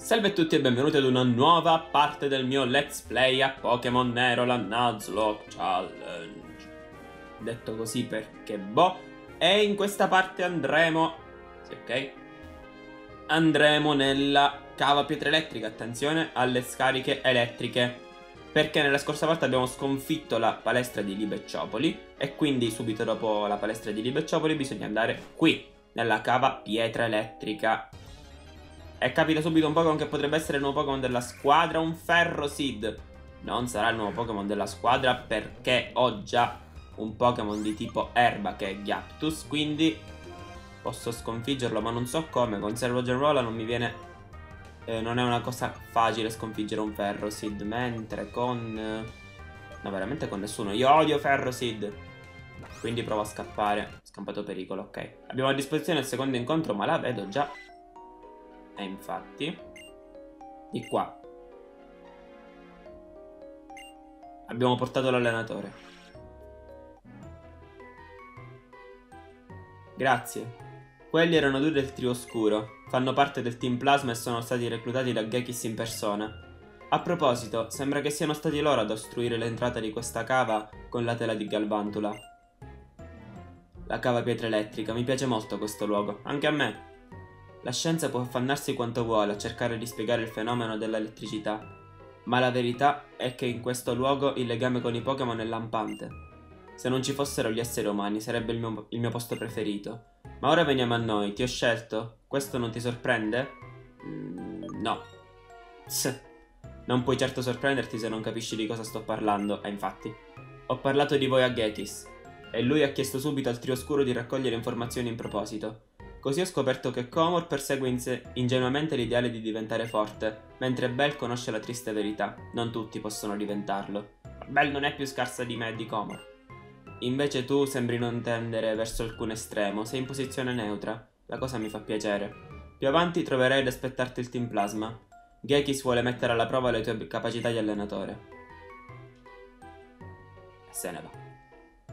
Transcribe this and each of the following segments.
Salve a tutti e benvenuti ad una nuova parte del mio Let's Play a Pokémon Nero, la Nuzlocke Challenge. Detto così perché boh. E in questa parte andremo... Sì, ok? Andremo nella cava pietra elettrica. Attenzione alle scariche elettriche, perché nella scorsa volta abbiamo sconfitto la palestra di Libecciopoli e quindi subito dopo la palestra di Libecciopoli bisogna andare qui, nella cava pietra elettrica. E capita subito un Pokémon che potrebbe essere il nuovo Pokémon della squadra, un Ferroseed. Non sarà il nuovo Pokémon della squadra perché ho già un Pokémon di tipo erba che è Gyaptus, quindi posso sconfiggerlo, ma non so come. Con Servo Genrola non mi viene... non è una cosa facile sconfiggere un Ferroseed, mentre con... no, veramente con nessuno. Io odio Ferroseed, quindi provo a scappare. Scampato pericolo, ok. Abbiamo a disposizione il secondo incontro, ma la vedo già. E infatti, di qua abbiamo portato l'allenatore. Grazie. Quelli erano due del trio oscuro. Fanno parte del team Plasma e sono stati reclutati da Gekis in persona. A proposito, sembra che siano stati loro ad ostruire l'entrata di questa cava con la tela di Galvantula. La cava pietra elettrica, mi piace molto questo luogo, anche a me. La scienza può affannarsi quanto vuole a cercare di spiegare il fenomeno dell'elettricità, ma la verità è che in questo luogo il legame con i Pokémon è lampante. Se non ci fossero gli esseri umani sarebbe il mio posto preferito. Ma ora veniamo a noi, ti ho scelto. Questo non ti sorprende? No. Non puoi certo sorprenderti se non capisci di cosa sto parlando, e infatti. Ho parlato di voi a Gekis, e lui ha chiesto subito al trio oscuro di raccogliere informazioni in proposito. Così ho scoperto che Comor persegue ingenuamente l'ideale di diventare forte, mentre Belle conosce la triste verità. Non tutti possono diventarlo. Belle non è più scarsa di me e di Comor. Invece tu sembri non tendere verso alcun estremo, sei in posizione neutra. La cosa mi fa piacere. Più avanti troverai ad aspettarti il Team Plasma. Gekis vuole mettere alla prova le tue capacità di allenatore. E se ne va.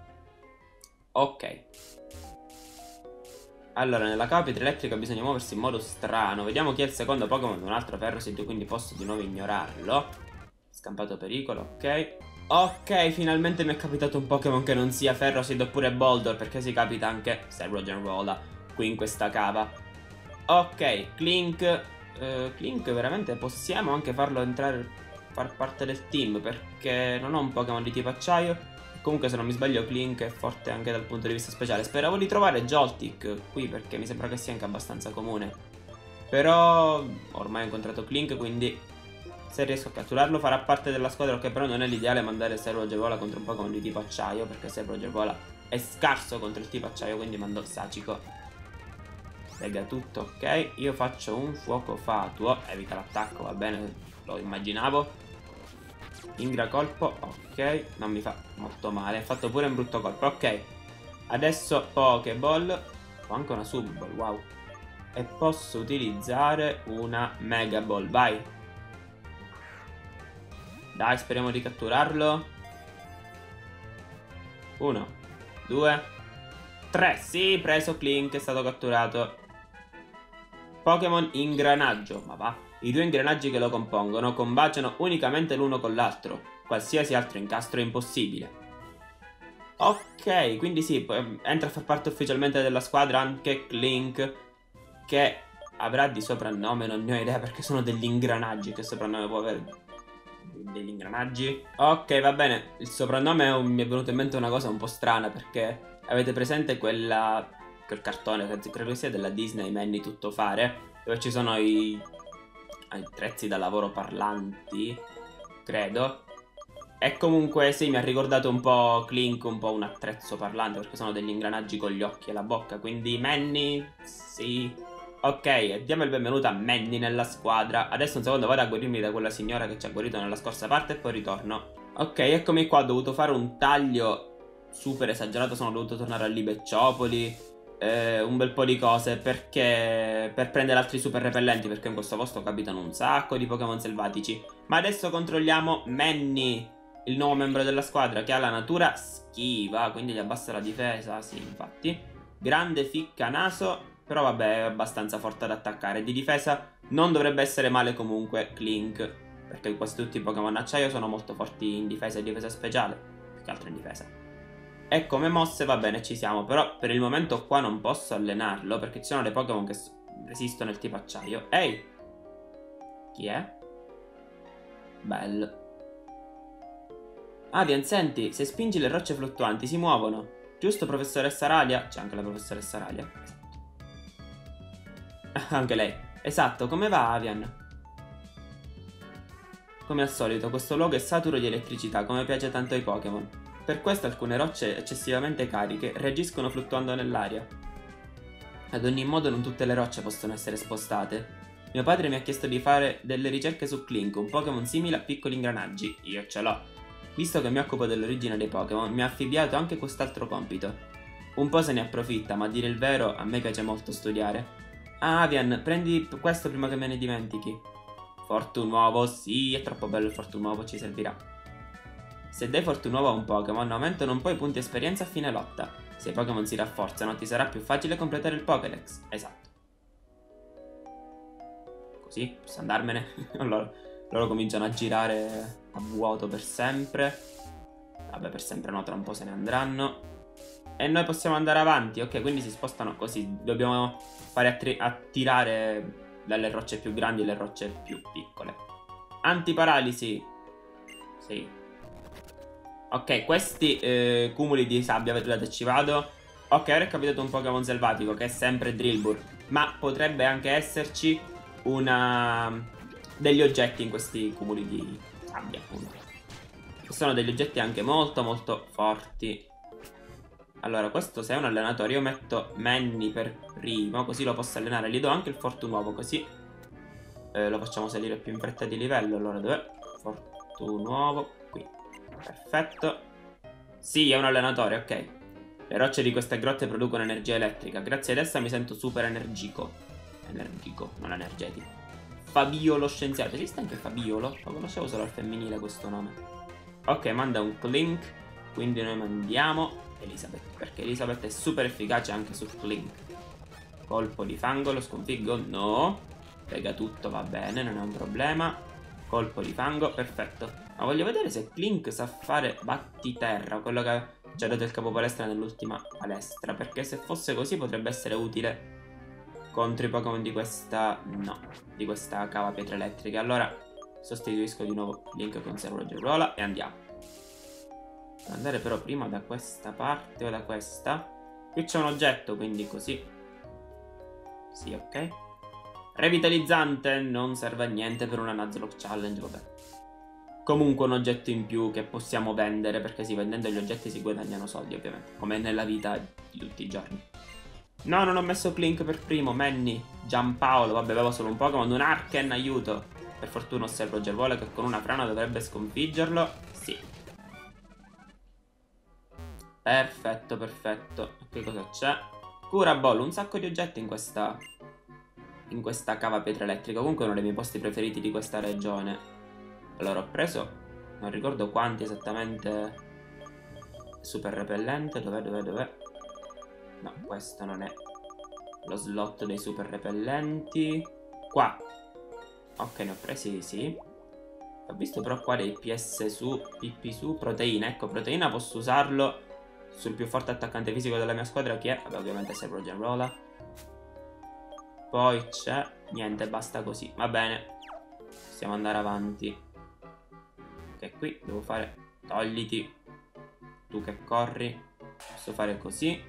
Ok. Allora, nella cava pietra elettrica bisogna muoversi in modo strano. Vediamo chi è il secondo Pokémon di un altro Ferroseed, quindi posso di nuovo ignorarlo. Scampato pericolo, ok. Ok, finalmente mi è capitato un Pokémon che non sia Ferroseed oppure Boldor, perché si capita anche Servo Genrola qui in questa cava. Ok, Klink. Klink veramente possiamo anche farlo entrare, far parte del team, perché non ho un Pokémon di tipo acciaio. Comunque se non mi sbaglio Klink è forte anche dal punto di vista speciale. Speravo di trovare Joltik qui perché mi sembra che sia anche abbastanza comune. Però ormai ho incontrato Klink, quindi se riesco a catturarlo farà parte della squadra. Ok, però non è l'ideale mandare Servo Genrola contro un Pokémon di tipo acciaio, perché Servo Genrola è scarso contro il tipo acciaio, quindi mando Sachiko. Lega tutto, ok. Io faccio un fuoco fatuo. Evita l'attacco, va bene, lo immaginavo. Ingra colpo, ok. Non mi fa molto male. Ha fatto pure un brutto colpo, ok. Adesso Pokéball. Ho anche una Subball, wow. E posso utilizzare una Mega Ball, vai. Dai, speriamo di catturarlo. 1, 2, 3. Sì, preso Klink, è stato catturato. Pokémon ingranaggio, ma va. I due ingranaggi che lo compongono combaciano unicamente l'uno con l'altro. Qualsiasi altro incastro è impossibile. Ok, quindi sì, entra a far parte ufficialmente della squadra anche Klink, che avrà di soprannome, non ne ho idea perché sono degli ingranaggi. Che soprannome può avere? Degli ingranaggi? Ok, va bene. Il soprannome mi è venuto in mente una cosa un po' strana, perché avete presente quel cartone, credo sia della Disney, Manny Tuttofare, dove ci sono i attrezzi da lavoro parlanti, credo. E comunque sì, mi ha ricordato un po' Klink, un po' un attrezzo parlante, perché sono degli ingranaggi con gli occhi e la bocca. Quindi Manny, sì. Ok, e diamo il benvenuto a Manny nella squadra. Adesso un secondo vado a guarirmi da quella signora che ci ha guarito nella scorsa parte e poi ritorno. Ok, eccomi qua, ho dovuto fare un taglio super esagerato, sono dovuto tornare a Libecciopoli. Un bel po' di cose perché per prendere altri super repellenti, perché in questo posto capitano un sacco di Pokémon selvatici. Ma adesso controlliamo Manny, il nuovo membro della squadra, che ha la natura schiva, quindi gli abbassa la difesa. Sì, infatti. Grande ficca naso Però vabbè, è abbastanza forte ad attaccare. Di difesa non dovrebbe essere male comunque Clink, perché quasi tutti i Pokémon acciaio sono molto forti in difesa e difesa speciale, più che altro in difesa. E come mosse va bene, ci siamo, però per il momento qua non posso allenarlo, perché ci sono dei Pokémon che resistono il tipo acciaio. Ehi! Chi è? Bello. Avian, senti, se spingi le rocce fluttuanti si muovono. Giusto, professoressa Ralia? C'è anche la professoressa Ralia. Anche lei. Esatto, come va Avian? Come al solito, questo luogo è saturo di elettricità, come piace tanto ai Pokémon. Per questo alcune rocce eccessivamente cariche reagiscono fluttuando nell'aria. Ad ogni modo non tutte le rocce possono essere spostate. Mio padre mi ha chiesto di fare delle ricerche su Clink, un Pokémon simile a piccoli ingranaggi. Io ce l'ho. Visto che mi occupo dell'origine dei Pokémon, mi ha affibbiato anche quest'altro compito. Un po' se ne approfitta, ma a dire il vero, a me piace molto studiare. Ah, Avian, prendi questo prima che me ne dimentichi. Fortunuovo, sì, è troppo bello il Fortunuovo, ci servirà. Se dai Fortunuovo a un Pokémon, aumentano un po' i punti esperienza a fine lotta. Se i Pokémon si rafforzano, ti sarà più facile completare il Pokédex. Esatto. Così, posso andarmene? Allora, loro cominciano a girare a vuoto per sempre. Vabbè, per sempre no, tra un po' se ne andranno. E noi possiamo andare avanti, ok? Quindi si spostano così. Dobbiamo fare attirare dalle rocce più grandi le rocce più piccole. Antiparalisi. Sì. Ok, questi cumuli di sabbia, vedete, ci vado. Ok, ora è capitato un Pokémon selvatico che è sempre Drillbur. Ma potrebbe anche esserci degli oggetti in questi cumuli di sabbia, appunto. Che sono degli oggetti anche molto molto forti. Allora, questo se è un allenatore, io metto Manny per primo, così lo posso allenare. Gli do anche il Fortunuovo, così lo facciamo salire più in fretta di livello. Allora, dov'è? Fortunuovo, qui. Perfetto. Sì, è un allenatore, ok. Le rocce di queste grotte producono energia elettrica. Grazie ad essa mi sento super energico. Energico, non energetico. Fabio lo scienziato. Esiste anche Fabiolo? Lo conoscevo solo al femminile questo nome. Ok, manda un Clink. Quindi noi mandiamo Elisabeth, perché Elisabeth è super efficace anche su Clink. Colpo di fango, lo sconfiggo? No. Pega tutto, va bene, non è un problema. Colpo di fango, perfetto. Ma voglio vedere se Clink sa fare battiterra, quello che ci ha dato il capo palestra nell'ultima palestra, perché se fosse così potrebbe essere utile contro i Pokémon di questa... no, di questa cava pietra elettrica. Allora sostituisco di nuovo Link con Serogirrola e andiamo. Devo andare però prima da questa parte o da questa. Qui c'è un oggetto, quindi così. Sì, ok. Revitalizzante, non serve a niente per una Nuzlocke Challenge, vabbè. Comunque un oggetto in più che possiamo vendere, perché sì, vendendo gli oggetti si guadagnano soldi, ovviamente, come nella vita di tutti i giorni. No, non ho messo Clink per primo, Manny, Giampaolo, vabbè, avevo solo un Pokémon, un Arken, aiuto. Per fortuna osservo Gervole che con una frana dovrebbe sconfiggerlo, sì. Perfetto, perfetto. Che cosa c'è? Cura Ball, un sacco di oggetti in questa cava pietra elettrica. Comunque è uno dei miei posti preferiti di questa regione. Allora ho preso, non ricordo quanti esattamente. Super repellente, dov'è? No, questo non è lo slot dei super repellenti. Qua. Ok, ne ho presi, sì. Ho visto però qua dei PS su, PP su, proteina. Ecco, proteina posso usarlo sul più forte attaccante fisico della mia squadra, che è, vabbè, ovviamente Serogirrola. Poi c'è, niente, basta così, va bene. Possiamo andare avanti. Ok, qui devo fare, togliti, tu che corri. Posso fare così.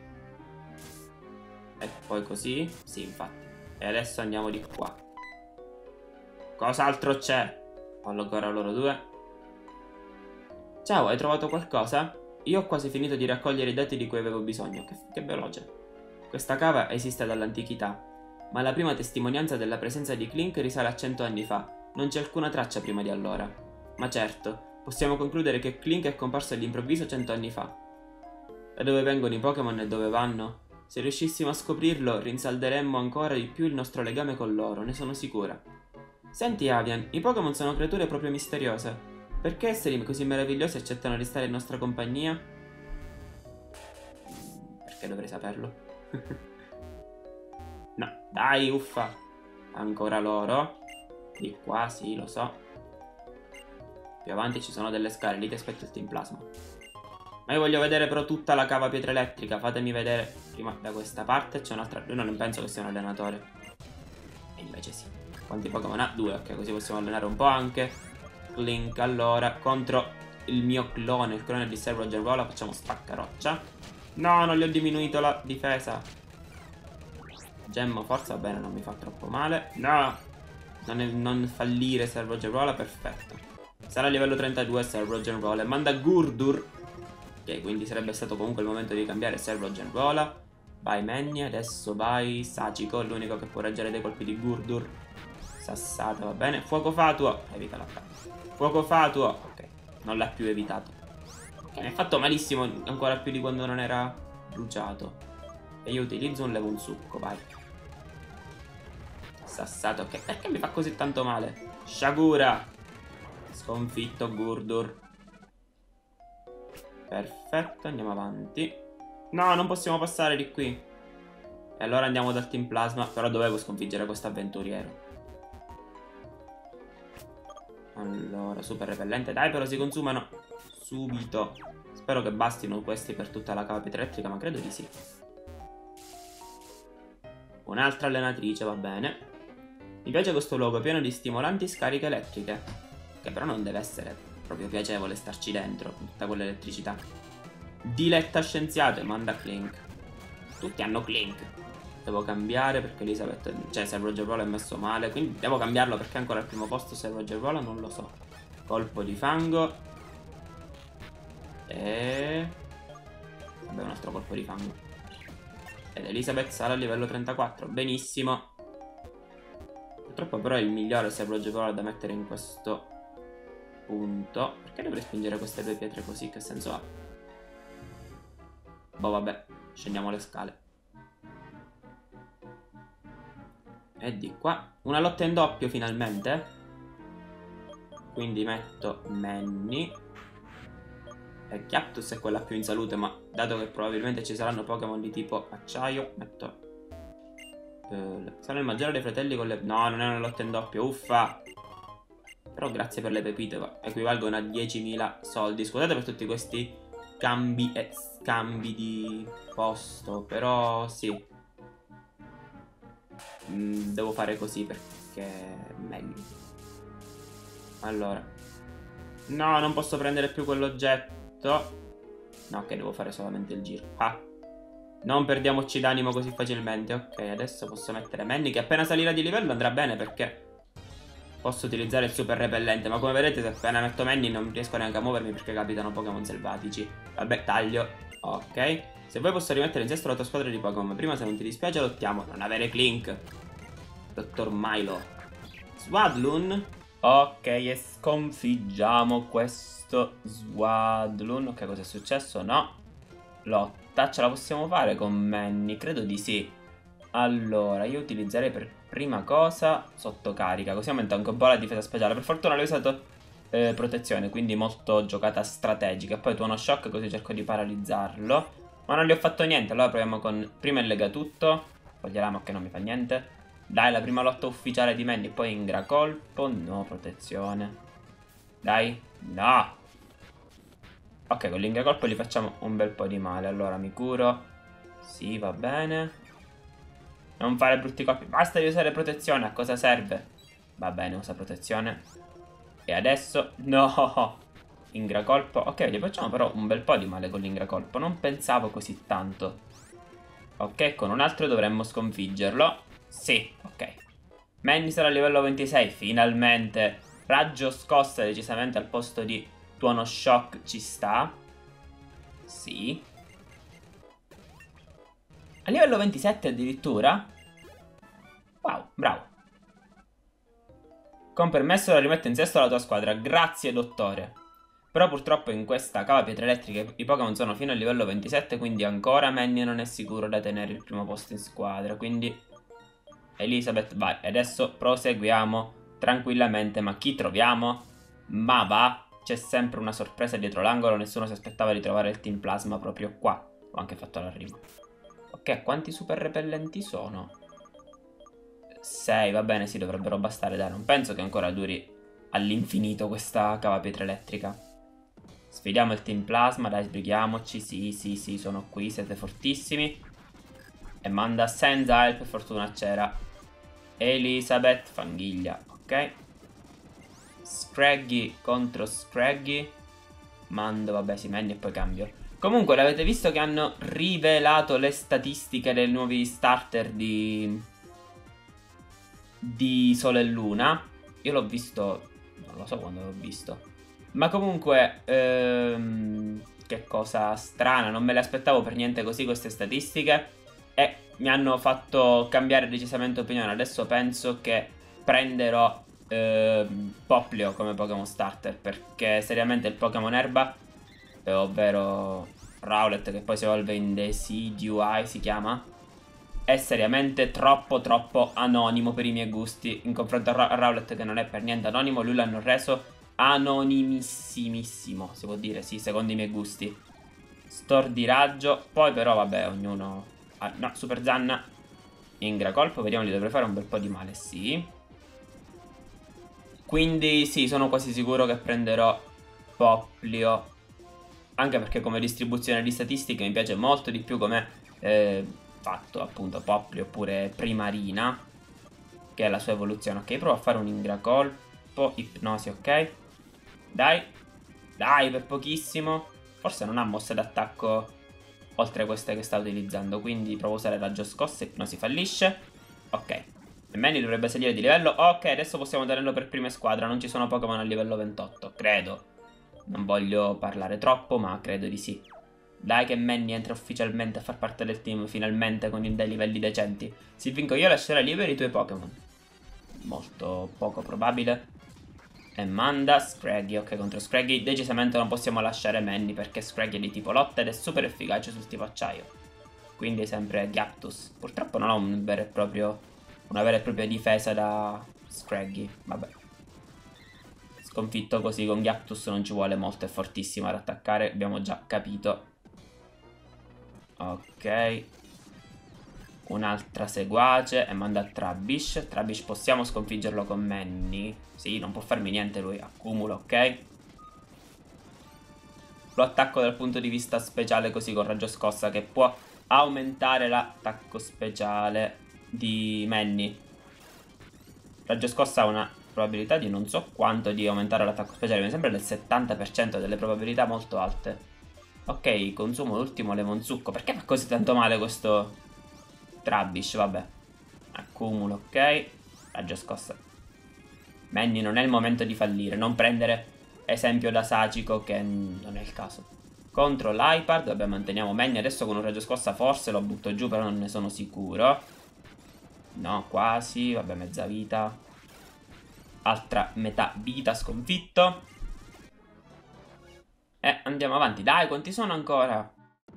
E poi così, sì, infatti. E adesso andiamo di qua. Cos'altro c'è? Fallo ancora loro due. Ciao, hai trovato qualcosa? Io ho quasi finito di raccogliere i dati di cui avevo bisogno. Che veloce. Questa cava esiste dall'antichità, ma la prima testimonianza della presenza di Clink risale a 100 anni fa. Non c'è alcuna traccia prima di allora. Ma certo, possiamo concludere che Clink è comparso all'improvviso 100 anni fa. Da dove vengono i Pokémon e dove vanno? Se riuscissimo a scoprirlo, rinsalderemmo ancora di più il nostro legame con loro, ne sono sicura. Senti Avian, i Pokémon sono creature proprio misteriose. Perché esseri così meravigliosi accettano di stare in nostra compagnia? Perché dovrei saperlo? No, dai, uffa. Ancora loro. Di qua, sì, lo so. Più avanti ci sono delle scale, lì ti aspetto il team plasma. Ma io voglio vedere però tutta la cava pietra elettrica. Fatemi vedere prima da questa parte. C'è un'altra. Lui non penso che sia un allenatore. E invece sì. Quanti Pokémon ha? 2, ok, così possiamo allenare un po' anche. Clink, allora, contro il mio clone, il clone di Servo Gervola, facciamo spaccaroccia. No, non gli ho diminuito la difesa. Gemmo, forza, va bene, non mi fa troppo male. No, non fallire Servo Gervola, perfetto. Sarà a livello 32 Servo Gervola e manda Gurdur. Ok, quindi sarebbe stato comunque il momento di cambiare Servo Gervola. Vai Manny, adesso vai Sachiko, l'unico che può reggere dei colpi di Gurdur. Sassata, va bene. Fuoco fatuo, evita l'attacco. Fuoco fatuo, ok, non l'ha più evitato. Mi ha fatto malissimo, ancora più di quando non era bruciato. E io utilizzo un levo un succo, vai. Sassato, ok, perché mi fa così tanto male? Shagura. Sconfitto Gurdur. Perfetto, andiamo avanti. No, non possiamo passare di qui. E allora andiamo dal team plasma. Però dovevo sconfiggere questo avventuriero. Allora, super repellente. Dai, però si consumano subito. Spero che bastino questi per tutta la cava pietra elettrica, ma credo di sì. Un'altra allenatrice, va bene. Mi piace questo luogo pieno di stimolanti scariche elettriche. Che però non deve essere proprio piacevole starci dentro, con tutta quell'elettricità. Diletta scienziato e manda Clink. Tutti hanno Clink. Devo cambiare perché Elisabeth, cioè Servo Gervola è messo male, quindi devo cambiarlo perché è ancora al primo posto Servo Gervola, non lo so. Colpo di fango. E... vabbè, un altro colpo di fango. Ed Elisabeth sarà a livello 34, benissimo. Purtroppo però è il migliore Servo Gervola da mettere in questo punto. Perché dovrei spingere queste due pietre così? Che senso ha? Boh, vabbè, scendiamo le scale. E di qua una lotta in doppio finalmente. Quindi metto Manny. E Chiaptus è quella più in salute, ma dato che probabilmente ci saranno Pokémon di tipo acciaio, metto... sarà il maggiore dei fratelli con le... no, non è una lotta in doppio, uffa. Però grazie per le pepite, equivalgono a 10.000 soldi. Scusate per tutti questi cambi e scambi di posto, però sì. Devo fare così perché è meglio. Allora, no, non posso prendere più quell'oggetto. No, che devo fare solamente il giro. Ah, non perdiamoci d'animo così facilmente. Ok, adesso posso mettere Manny, che appena salirà di livello andrà bene perché posso utilizzare il super repellente. Ma come vedete, se appena metto Manny non riesco neanche a muovermi perché capitano Pokémon selvatici. Vabbè, taglio. Ok. Se vuoi posso rimettere in sesto la tua squadra di Pokémon. Prima, se non ti dispiace, lottiamo. Non avere Clink. Dottor Milo. Swadloon. Ok, e sconfiggiamo questo Swadloon. Ok, cosa è successo? No. Lotta, ce la possiamo fare con Manny? Credo di sì. Allora, io utilizzerei per prima cosa sottocarica, così aumenta anche un po' la difesa speciale. Per fortuna l'ho usato protezione, quindi molto giocata strategica. Poi tuono shock, così cerco di paralizzarlo. Ma non gli ho fatto niente, allora proviamo con... prima il lega tutto. Poi la lama che non mi fa niente. Dai, la prima lotta ufficiale di Manny, poi ingracolpo. No, protezione. Dai, no. Ok, con l'ingracolpo gli facciamo un bel po' di male. Allora mi curo. Sì, va bene. Non fare brutti colpi. Basta di usare protezione. A cosa serve? Va bene, usa protezione. E adesso... no. Ingracolpo. Ok, gli facciamo però un bel po' di male con l'ingracolpo. Non pensavo così tanto. Ok, con un altro dovremmo sconfiggerlo. Sì, ok. Manny sarà a livello 26, finalmente. Raggio scossa decisamente al posto di tuono shock ci sta. Sì. A livello 27 addirittura. Wow, bravo. Con permesso la rimetto in sesto alla tua squadra. Grazie, dottore. Però purtroppo in questa cava pietre elettriche i Pokémon sono fino al livello 27, quindi ancora Manny non è sicuro da tenere il primo posto in squadra. Quindi Elisabeth, vai. Adesso proseguiamo tranquillamente. Ma chi troviamo? Ma va, c'è sempre una sorpresa dietro l'angolo. Nessuno si aspettava di trovare il Team Plasma proprio qua. Ho anche fatto la rima. Ok, quanti super repellenti sono? 6, va bene, sì, dovrebbero bastare, dai, non penso che ancora duri all'infinito questa cavapietra elettrica. Sfidiamo il Team Plasma, dai, sbrighiamoci, sì, sono qui, siete fortissimi. E manda senza help, fortuna c'era. Elizabeth, Fanghiglia, ok. Scraggy contro Scraggy. Mando, vabbè, si Manny e poi cambio. Comunque, l'avete visto che hanno rivelato le statistiche dei nuovi starter di Sole e Luna. Io l'ho visto, non lo so quando l'ho visto. Ma comunque, che cosa strana, non me le aspettavo per niente così queste statistiche. E mi hanno fatto cambiare decisamente opinione. Adesso penso che prenderò Poplio come Pokémon starter, perché seriamente il Pokémon Erba, ovvero Rowlet, che poi si evolve in Decidueye si chiama, è seriamente troppo anonimo per i miei gusti. In confronto a Rowlet, che non è per niente anonimo, lui l'hanno reso anonimissimissimo, si può dire, sì, secondo i miei gusti. Store di raggio, poi però vabbè, ognuno... Ah, no, Super Zanna, Ingra colpo, vediamo, gli dovrei fare un bel po' di male, sì. Quindi sì, sono quasi sicuro che prenderò Poplio, anche perché come distribuzione di statistiche mi piace molto di più come fatto appunto Poplio oppure Primarina, che è la sua evoluzione. Ok, provo a fare un Ingracolpo, Ipnosi, ok. Dai, per pochissimo. Forse non ha mosse d'attacco oltre a queste che sta utilizzando, quindi provo a usare Raggio Scossa, Ipnosi fallisce. Ok, e Manny dovrebbe salire di livello. Ok, adesso possiamo tenerlo per prima squadra, non ci sono Pokémon a livello 28, credo. Non voglio parlare troppo, ma credo di sì. Dai che Manny entra ufficialmente a far parte del team, finalmente, con dei livelli decenti. Se vinco io lascerai liberi i tuoi Pokémon. Molto poco probabile. E manda Scraggy, ok, contro Scraggy decisamente non possiamo lasciare Manny, perché Scraggy è di tipo lotta ed è super efficace sul tipo acciaio. Quindi sempre Gyaptus. Purtroppo non ho una vera e propria difesa da Scraggy, vabbè. Sconfitto così con Gyaptus non ci vuole molto, è fortissimo ad attaccare, abbiamo già capito. Ok. Un'altra seguace e manda Trubbish. Trubbish possiamo sconfiggerlo con Manny. Sì, non può farmi niente lui. Accumulo, ok. Lo attacco dal punto di vista speciale così con raggio scossa, che può aumentare l'attacco speciale di Manny. Raggio scossa ha una probabilità di non so quanto di aumentare l'attacco speciale. Mi sembra del 70%, delle probabilità molto alte. Ok, consumo l'ultimo lemon succo. Perché fa così tanto male questo Trubbish? Vabbè. Accumulo, ok. Raggio scossa. Manny, non è il momento di fallire. Non prendere esempio da Sachiko, che non è il caso. Contro l'Hypard, vabbè, manteniamo Manny. Adesso con un raggio scossa forse lo butto giù, però non ne sono sicuro. No, quasi. Vabbè, mezza vita. Altra metà vita sconfitto. E andiamo avanti. Dai, quanti sono ancora?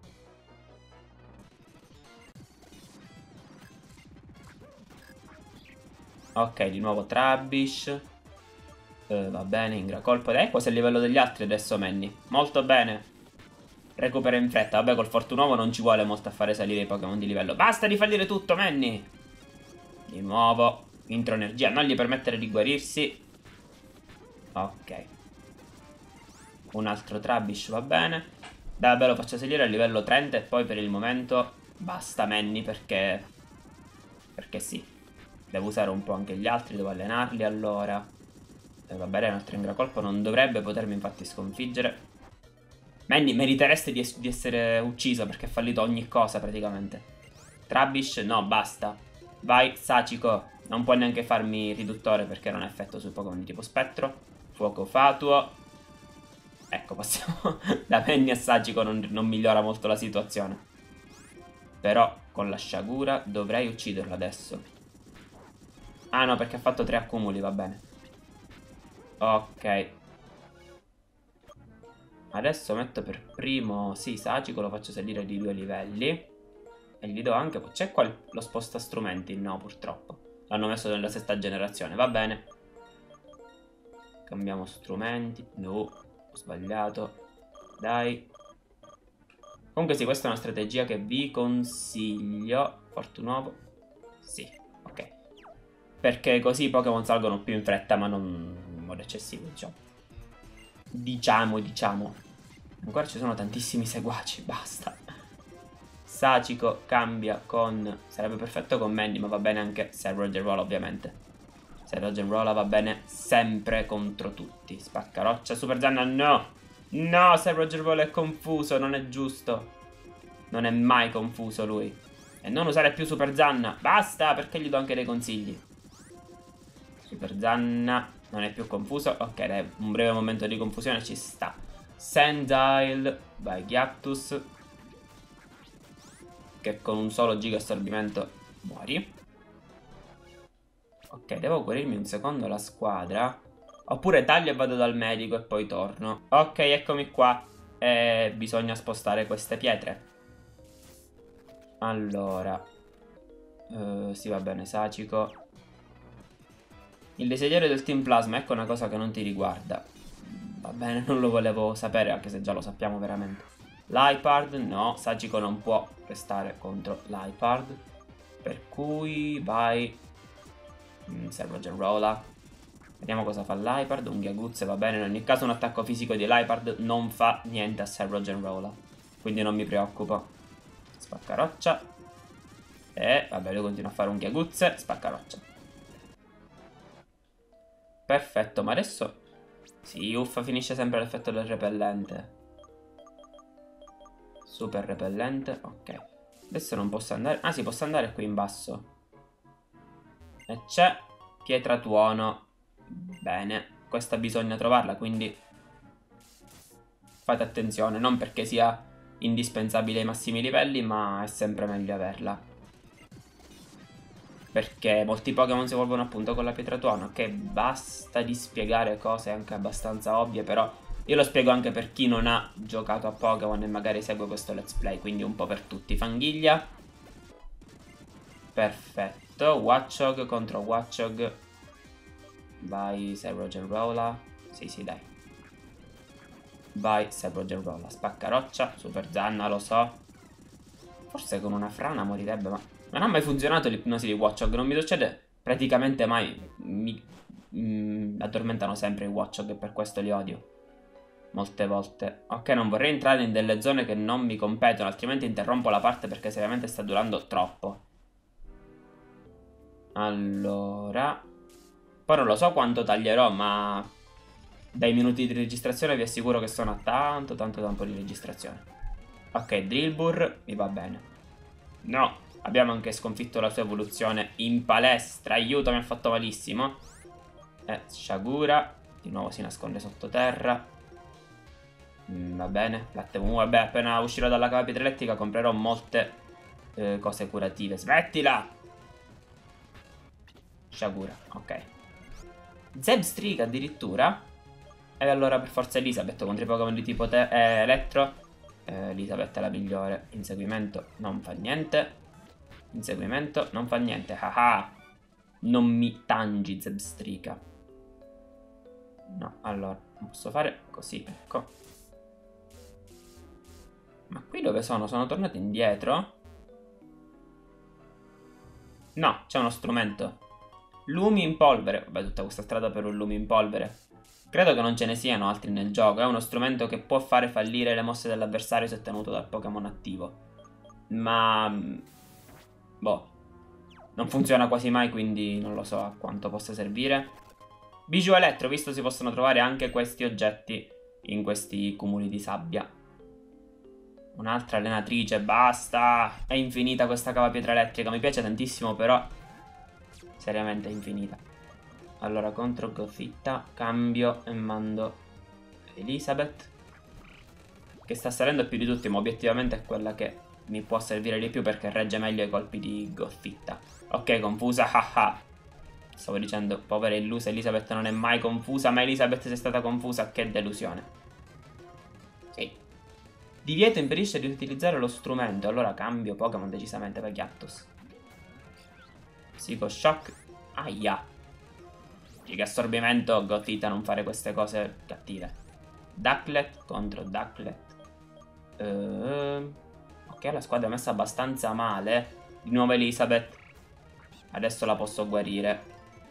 Ok, di nuovo Trubbish. Va bene, Ingra colpo. Dai, quasi a livello degli altri adesso Manny. Molto bene. Recupera in fretta. Vabbè, col Fortunovo non ci vuole molto a fare salire i Pokémon di livello. Basta di fallire tutto, Manny. Di nuovo. Intro energia. Non gli permettere di guarirsi. Ok. Un altro Trubbish va bene. Dai, vabbè, lo faccio salire a livello 30 e poi per il momento basta Manny perché... Perché sì. Devo usare un po' anche gli altri, devo allenarli allora. Va bene, un altro Ingracolpo non dovrebbe potermi infatti sconfiggere. Manny, meritereste di essere ucciso perché ha fallito ogni cosa praticamente. Trubbish, no, basta. Vai, Sachiko. Non puoi neanche farmi riduttore perché non ha effetto sui Pokémon di tipo spettro. Fuoco fatuo. Ecco, passiamo da Manny a Sachiko, non migliora molto la situazione. Però con la sciagura dovrei ucciderlo adesso. Ah no, perché ha fatto 3 accumuli, va bene. Ok. Adesso metto per primo, sì, Sachiko, lo faccio salire di 2 livelli. E gli do anche... C'è qua lo sposta strumenti? No, purtroppo. L'hanno messo nella sesta generazione, va bene. Cambiamo strumenti. No, ho sbagliato. Dai. Comunque sì, questa è una strategia che vi consiglio. Fortunovo. Sì, ok. perché così i Pokémon salgono più in fretta, ma non in modo eccessivo, diciamo. Diciamo. Ancora ci sono tantissimi seguaci, basta. Sachiko cambia con... sarebbe perfetto con Mandy, ma va bene anche Serrogerrola, ovviamente. Serrogerrola va bene sempre contro tutti. Spaccaroccia, Super Zanna, no! No, Serrogerrola è confuso, non è giusto. Non è mai confuso lui. E non usare più Super Zanna. Basta, perché gli do anche dei consigli. Super Zanna non è più confuso. Ok, dai, un breve momento di confusione ci sta. Sandile, vai Gyaptus, che con un solo giga assorbimento muori. Ok, devo guarirmi un secondo la squadra. Oppure taglio e vado dal medico e poi torno. Ok, eccomi qua. Bisogna spostare queste pietre. Allora, sì, va bene, Sachiko. Il desiderio del Team Plasma, ecco una cosa che non ti riguarda. Va bene, non lo volevo sapere, anche se già lo sappiamo veramente. Liepard, no, Sachiko non può restare contro Liepard. Per cui vai... Serrogerrola. Vediamo cosa fa Liepard. Un Gyaguzze va bene, in ogni caso un attacco fisico di Liepard non fa niente a Serrogerrola, quindi non mi preoccupo. Spaccaroccia. E vabbè, lui continua a fare un Gyaguzze. Spaccaroccia. Perfetto, ma adesso... sì, uffa, finisce sempre l'effetto del repellente. Super repellente, ok. Adesso non posso andare... ah sì, posso andare qui in basso. E c'è pietra tuono. Bene, questa bisogna trovarla, quindi fate attenzione, non perché sia indispensabile ai massimi livelli, ma è sempre meglio averla. Perché molti Pokémon si evolvono appunto con la pietra tuono, che basta di spiegare cose anche abbastanza ovvie, però io lo spiego anche per chi non ha giocato a Pokémon e magari segue questo let's play, quindi un po' per tutti. Fanghiglia. Perfetto. Watchog contro Watchog. Vai Serrogerrola. Sì, dai. Vai Serrogerrola. Spaccaroccia. Super Zanna, lo so. Forse con una frana morirebbe, ma non ha mai funzionato l'ipnosi di Watchog. Non mi succede praticamente mai. Mi addormentano sempre i Watchog e per questo li odio. Molte volte. Ok, non vorrei entrare in delle zone che non mi competono, altrimenti interrompo la parte perché seriamente sta durando troppo. Allora, poi non lo so quanto taglierò, ma dai minuti di registrazione vi assicuro che sono a tanto tempo di registrazione. Ok, Drillbur mi va bene. No, abbiamo anche sconfitto la sua evoluzione in palestra. Aiuto, mi ha fatto malissimo. Shagura di nuovo si nasconde sottoterra. Va bene, vabbè, appena uscirò dalla cava pietroelettrica comprerò molte cose curative. Smettila! Shagura, ok. Zebstrika addirittura. E allora per forza Elisabeth contro i Pokémon di tipo elettro. Elisabeth è la migliore. Inseguimento non fa niente. Inseguimento non fa niente. Haha. Non mi tangi Zebstrika. No, allora non posso fare così, ecco. Ma qui dove sono? Sono tornato indietro? No, c'è uno strumento. Lumi in polvere. Vabbè, tutta questa strada per un lumi in polvere. Credo che non ce ne siano altri nel gioco. È uno strumento che può fare fallire le mosse dell'avversario se tenuto dal Pokémon attivo. Ma... boh. Non funziona quasi mai, quindi non lo so a quanto possa servire. Bijou Elettro, visto si possono trovare anche questi oggetti in questi cumuli di sabbia. Un'altra allenatrice, basta. È infinita questa cava pietra elettrica. Mi piace tantissimo, però seriamente infinita. Allora contro Gofitta cambio e mando Elisabeth, che sta salendo più di tutti, ma obiettivamente è quella che mi può servire di più perché regge meglio i colpi di Gofitta. Ok, confusa, haha. Stavo dicendo, povera illusa, Elisabeth non è mai confusa, ma Elisabeth se è stata confusa, che delusione. Sì. Divieto impedisce di utilizzare lo strumento, allora cambio Pokémon decisamente per Gyaptus. Psycho Shock. Aia. Giga assorbimento, Gothita, non fare queste cose cattive. Ducklet contro Ducklet. Ok, la squadra è messa abbastanza male. Di nuovo Elisabeth. Adesso la posso guarire.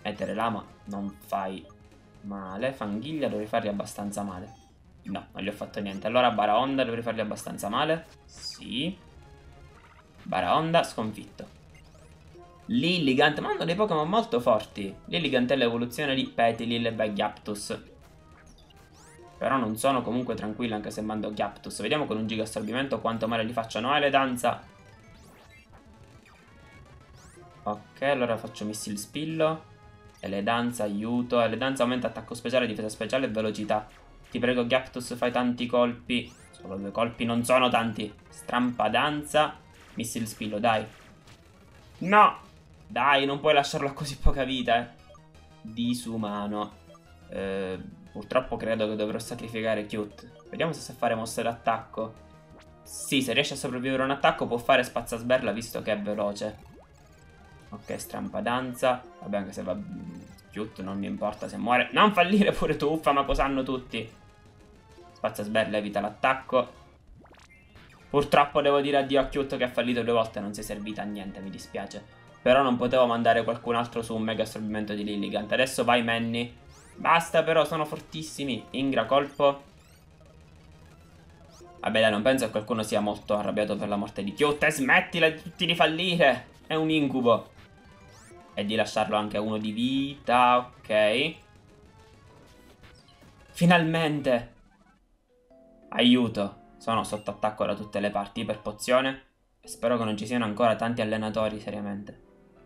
Etere Lama, non fai male. Fanghiglia, dovrei fargli abbastanza male. No, non gli ho fatto niente. Allora Baraonda, dovrei fargli abbastanza male. Sì. Baraonda, sconfitto. Lilligant, ma hanno dei Pokémon molto forti. Lilligant è l'evoluzione di Petilil e Gyaptus. Però non sono comunque tranquillo anche se mando Gyaptus. Vediamo con un giga assorbimento quanto male li faccio. No, le danza. Ok, allora faccio Missile Spillo. E le danza, aiuto. E le danza aumenta attacco speciale, difesa speciale e velocità. Ti prego Gyaptus, fai tanti colpi. Solo 2 colpi, non sono tanti. Strampadanza. Missile Spillo, dai. No! Dai, non puoi lasciarlo a così poca vita, eh. Disumano. Purtroppo credo che dovrò sacrificare Cute. Vediamo se sa fare mosse d'attacco. Sì, se riesce a sopravvivere a un attacco può fare spazzasberla visto che è veloce. Ok, strampadanza. Vabbè, anche se va... Cute non mi importa se muore. Non fallire pure tu, uffa, ma cosa hanno tutti? Spazzasberla evita l'attacco. Purtroppo devo dire addio a Cute che ha fallito 2 volte. Non si è servita a niente, mi dispiace. Però non potevo mandare qualcun altro su un mega assorbimento di Lilligant. Adesso vai Manny. Basta però, sono fortissimi. Ingra, colpo. Vabbè dai, non penso che qualcuno sia molto arrabbiato per la morte di Cute. Smettila tutti di fallire. È un incubo. E di lasciarlo anche a 1 di vita. Ok. Finalmente. Aiuto. Sono sotto attacco da tutte le parti per pozione. E spero che non ci siano ancora tanti allenatori, seriamente.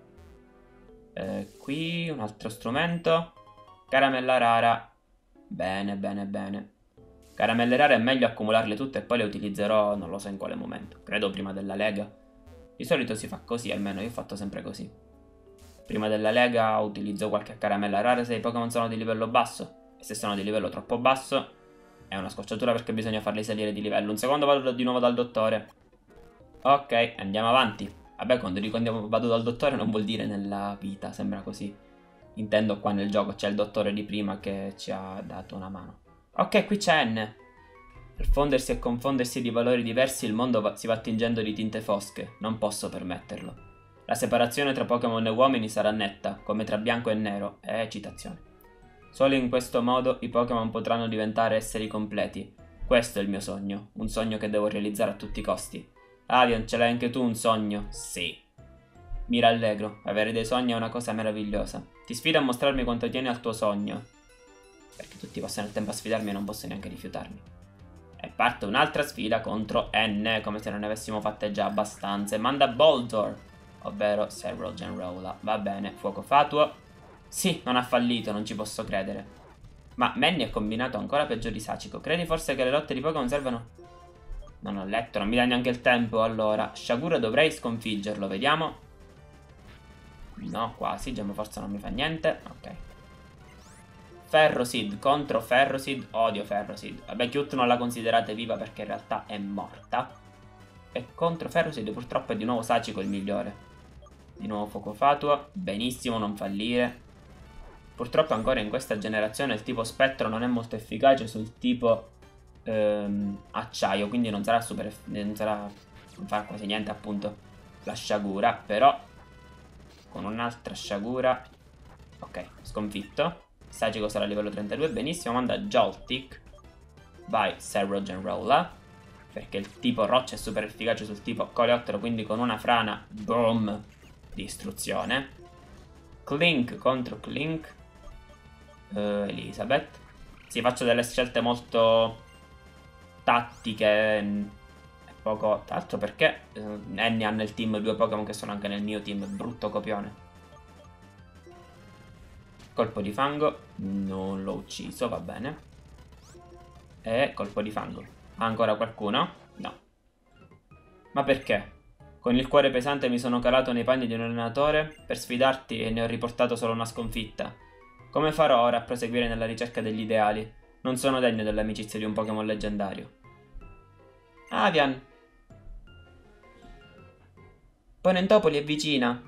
Qui un altro strumento. Caramella rara. Bene, bene, bene. Caramelle rare è meglio accumularle tutte e poi le utilizzerò non lo so in quale momento. Credo prima della lega. Di solito si fa così, almeno io ho fatto sempre così. Prima della lega utilizzo qualche caramella rara se i Pokémon sono di livello basso. E se sono di livello troppo basso è una scocciatura perché bisogna farli salire di livello. Un secondo vado di nuovo dal dottore. Ok, andiamo avanti. Vabbè, quando dico vado dal dottore non vuol dire nella vita, sembra così. Intendo qua nel gioco, c'è il dottore di prima che ci ha dato una mano. Ok, qui c'è N. Per fondersi e confondersi di valori diversi il mondo si va attingendo di tinte fosche. Non posso permetterlo. La separazione tra Pokémon e uomini sarà netta, come tra bianco e nero. Citazione. Solo in questo modo i Pokémon potranno diventare esseri completi. Questo è il mio sogno, un sogno che devo realizzare a tutti i costi. Avian, ce l'hai anche tu un sogno? Sì. Mi rallegro, avere dei sogni è una cosa meravigliosa. Ti sfido a mostrarmi quanto tieni al tuo sogno. Perché tutti passano il tempo a sfidarmi e non posso neanche rifiutarmi. E parte un'altra sfida contro N, come se non ne avessimo fatte già abbastanza. E manda Boldor, ovvero Serral Genrola. Va bene, fuoco fatuo. Sì, non ha fallito, non ci posso credere. Ma Manny è combinato ancora peggio di Sachiko. Credi forse che le lotte di Pokémon servano? Non ho letto, non mi dà neanche il tempo. Allora, Shagura dovrei sconfiggerlo, vediamo. No, quasi, Gemmaforza non mi fa niente. Ok. Ferroseed contro Ferroseed. Odio Ferroseed. Vabbè, Cute non la considerate viva perché in realtà è morta. E contro Ferroseed purtroppo è di nuovo Sachiko il migliore. Di nuovo fuoco fatuo. Benissimo, non fallire. Purtroppo ancora in questa generazione il tipo spettro non è molto efficace sul tipo acciaio, quindi non sarà non farà quasi niente appunto la Shagura, però con un'altra Shagura. Ok, sconfitto. Sachiko sarà a livello 32, benissimo, manda Joltik. Vai Serral Genrola, perché il tipo roccia è super efficace sul tipo coleottero, quindi con una frana, boom, distruzione. Clink contro Clink. Elizabeth. Sì, faccio delle scelte molto tattiche e poco altro perché Annie ha nel team 2 Pokémon che sono anche nel mio team. Brutto copione. Colpo di fango. Non l'ho ucciso, va bene. E colpo di fango. Ha ancora qualcuno? No. Ma perché? Con il cuore pesante mi sono calato nei panni di un allenatore per sfidarti e ne ho riportato solo una sconfitta. Come farò ora a proseguire nella ricerca degli ideali? Non sono degno dell'amicizia di un Pokémon leggendario. Avian! Ponentopoli è vicina.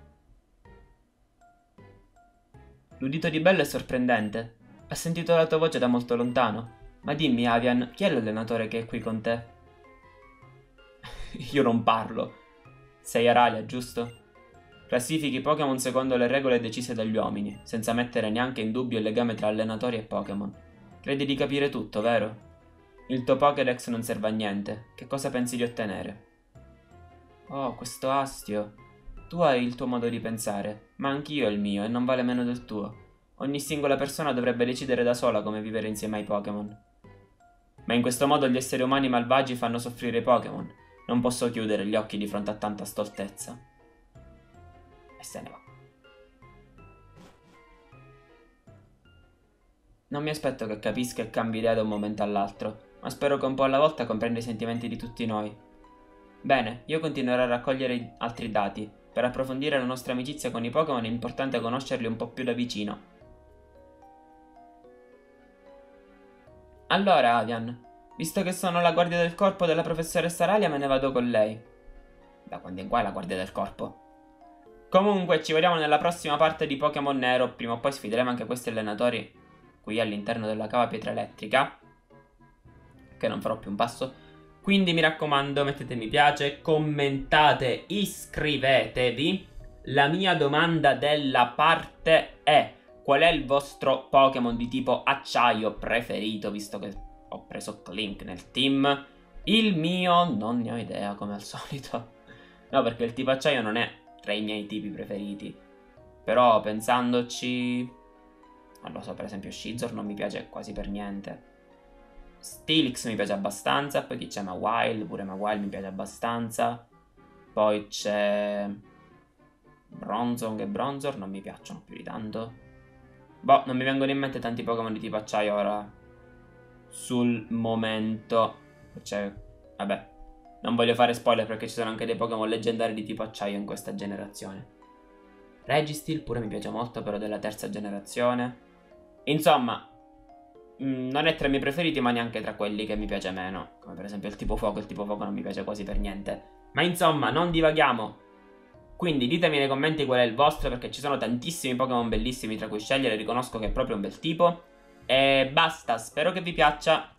L'udito di Bella è sorprendente. Ha sentito la tua voce da molto lontano. Ma dimmi, Avian, chi è l'allenatore che è qui con te? Io non parlo. Sei Aralia, giusto? Classifichi i Pokémon secondo le regole decise dagli uomini, senza mettere neanche in dubbio il legame tra allenatori e Pokémon. Credi di capire tutto, vero? Il tuo Pokédex non serve a niente. Che cosa pensi di ottenere? Oh, questo astio. Tu hai il tuo modo di pensare, ma anch'io ho il mio e non vale meno del tuo. Ogni singola persona dovrebbe decidere da sola come vivere insieme ai Pokémon. Ma in questo modo gli esseri umani malvagi fanno soffrire i Pokémon. Non posso chiudere gli occhi di fronte a tanta stoltezza. E se ne va. Non mi aspetto che capisca e cambi idea da un momento all'altro, ma spero che un po' alla volta comprenda i sentimenti di tutti noi. Bene, io continuerò a raccogliere altri dati. Per approfondire la nostra amicizia con i Pokémon è importante conoscerli un po' più da vicino. Allora, Avian, visto che sono la guardia del corpo della professoressa Ralia, me ne vado con lei. Da quando in qua è la guardia del corpo? Comunque, ci vediamo nella prossima parte di Pokémon Nero. Prima o poi sfideremo anche questi allenatori qui all'interno della cava pietraelettrica, che non farò più un passo. Quindi mi raccomando, mettete mi piace, commentate, iscrivetevi. La mia domanda della parte è: qual è il vostro Pokémon di tipo acciaio preferito, visto che ho preso Clink nel team? Il mio non ne ho idea, come al solito. No, perché il tipo acciaio non è tra i miei tipi preferiti. Però pensandoci, non lo so, per esempio Scizor non mi piace quasi per niente. Steelix mi piace abbastanza. Poi chi c'è? Mawile, pure Mawile mi piace abbastanza. Poi c'è Bronzong e Bronzor, non mi piacciono più di tanto. Boh, non mi vengono in mente tanti Pokémon di tipo acciaio ora sul momento. Cioè, vabbè, non voglio fare spoiler perché ci sono anche dei Pokémon leggendari di tipo acciaio in questa generazione. Registeel pure mi piace molto, però della terza generazione. Insomma, non è tra i miei preferiti, ma neanche tra quelli che mi piace meno. Come per esempio il tipo fuoco. Il tipo fuoco non mi piace quasi per niente. Ma insomma, non divaghiamo. Quindi ditemi nei commenti qual è il vostro, perché ci sono tantissimi Pokémon bellissimi tra cui scegliere. Riconosco che è proprio un bel tipo. E basta, spero che vi piaccia.